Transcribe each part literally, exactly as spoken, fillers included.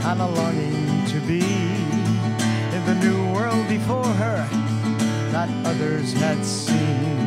and a longing to be in the new world before her that others had seen.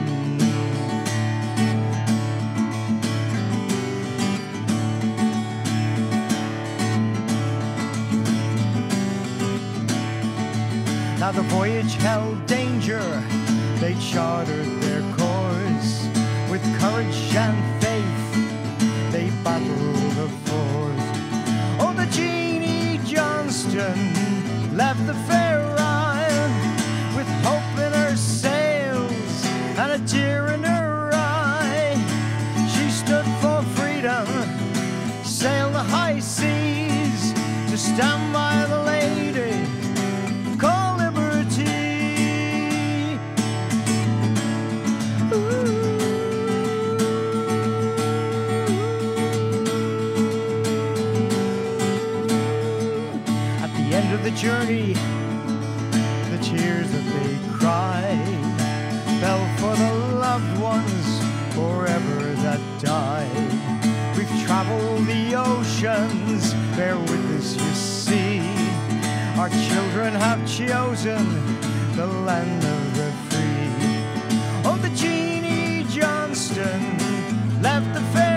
Now the voyage held danger, they chartered their course. With courage and faith, they battled the force. Oh, the Jeanie Johnston left the fair isle with hope in her sails and a tear in her eye. She stood for freedom, sailed the high seas to stand by the lady called liberty. Ooh. At the end of the journey, the tears that they cried fell for the loved ones forever that died. We've traveled the oceans, bear witness you see. Our children have chosen the land of the free. Oh, the Jeanie Johnston left the fair